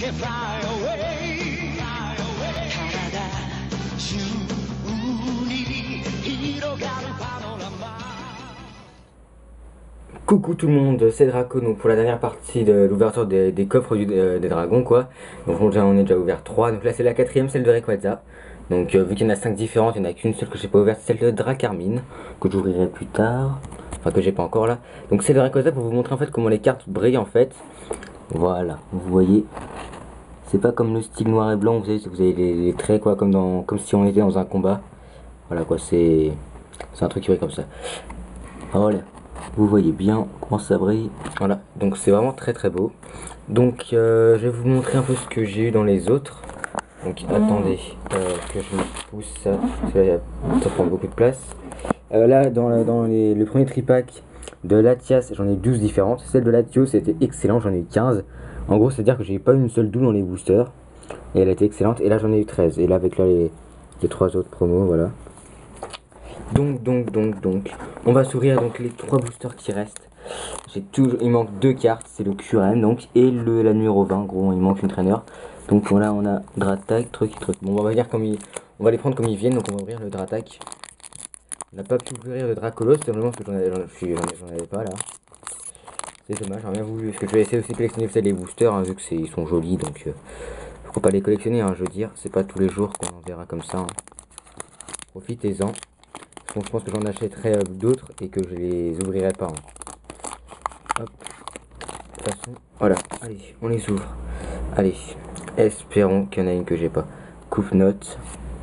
Coucou tout le monde, c'est Draco, donc pour la dernière partie de l'ouverture des coffres des dragons quoi. Donc on est déjà ouvert 3, donc là c'est la quatrième, celle de Rayquaza. Donc vu qu'il y en a 5 différentes, il n'y en a qu'une seule que j'ai pas ouverte, celle de Dracarmine, que j'ouvrirai plus tard, enfin que j'ai pas encore là. Donc celle de Rayquaza pour vous montrer en fait comment les cartes brillent en fait. Voilà, vous voyez, c'est pas comme le style noir et blanc, vous avez les traits quoi, comme si on était dans un combat. Voilà quoi, c'est un truc qui brille comme ça. Voilà. Vous voyez bien comment ça brille. Voilà, donc c'est vraiment très très beau. Donc je vais vous montrer un peu ce que j'ai eu dans les autres. Donc attendez que je me pousse ça, parce que là, ça prend beaucoup de place. Là dans le premier tripack de Latias, j'en ai 12 différentes. Celle de Latios c'était excellent, j'en ai eu 15. En gros c'est à dire que j'ai pas eu une seule double dans les boosters. Et elle était excellente. Et là j'en ai eu 13. Et là avec là, les 3 autres promos, voilà. Donc, on va s'ouvrir donc les 3 boosters qui restent. Il manque 2 cartes, c'est le QRM donc et la numéro 20, gros, il manque une traîneur. Donc là on a Dratak, truc. Bon, on va dire on va les prendre comme ils viennent, donc on va ouvrir le Dratak. On n'a pas pu ouvrir le Dracolos, simplement parce que j'en avais pas là. C'est dommage, j'aurais bien voulu, parce que je vais essayer aussi de collectionner les boosters, hein, vu que ils sont jolis, donc faut pas les collectionner, hein, je veux dire, c'est pas tous les jours qu'on en verra comme ça. Hein. Profitez-en. Donc je pense que j'en achèterai d'autres et que je les ouvrirai pas. Hein. Hop. De toute façon, voilà. Allez, on les ouvre. Allez, espérons qu'il y en a une que j'ai pas. Coupe note.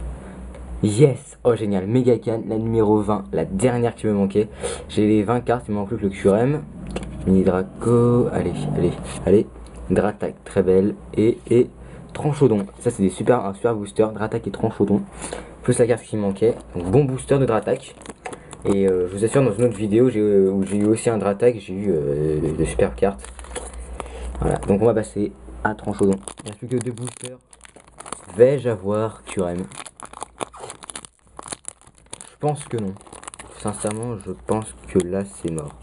Yes! Oh génial, Megacan, la numéro 20, la dernière qui me manquait. J'ai les 20 cartes, il me manque plus que le QRM. Mini Draco, allez. Dratak, très belle. Et Tranchodon. Ça c'est un super booster, Dratak et Tranchodon. Plus la carte qui me manquait. Donc bon booster de Dratak. Et je vous assure, dans une autre vidéo où j'ai eu aussi un Dratak, j'ai eu de super cartes. Voilà, donc on va passer à Tranchodon. Il n'y a plus que 2 boosters. Vais-je avoir QRM? Je pense que non. Sincèrement, je pense que là c'est mort.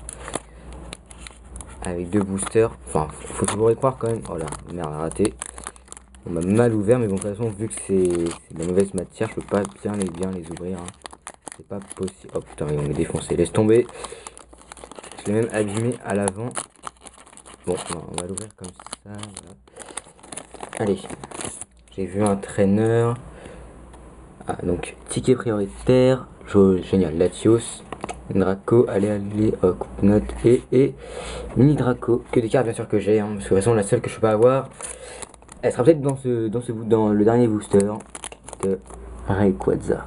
Avec 2 boosters, enfin, faut toujours y croire quand même. Oh là, merde, raté. On m'a mal ouvert, mais bon, de toute façon, vu que c'est de la mauvaise matière, je peux pas bien les ouvrir. Hein. C'est pas possible. Oh putain, on est défoncé. Laisse tomber. Je l'ai même abîmé à l'avant. Bon, non, on va l'ouvrir comme ça. Voilà. Allez. J'ai vu un traîneur. Ah, donc, ticket prioritaire. Génial. Latios. Draco. Allez. Coupe note. Et Mini Draco. Que des cartes, bien sûr, que j'ai. Hein, parce que de toute façon, la seule que je peux pas avoir. Elle sera peut-être dans le dernier booster de Rayquaza.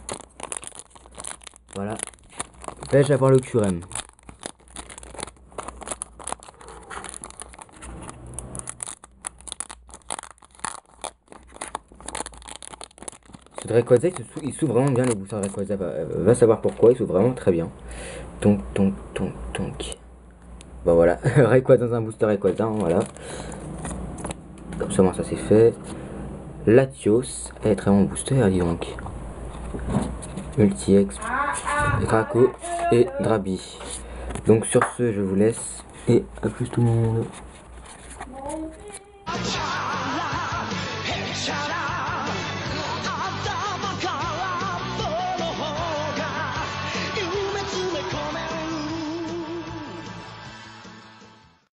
Voilà. Vais-je avoir le QRM? Ce Rayquaza, il s'ouvre vraiment bien les boosters de Rayquaza. Va savoir pourquoi, il s'ouvre vraiment très bien. Donc. Bah voilà, Rayquaza dans un booster Rayquaza, hein, voilà. Comme ça, moi, ça c'est fait. Latios, elle est très bon booster, dis donc. Multi-X, Draco et Drabi. Donc sur ce, je vous laisse et à plus tout le monde.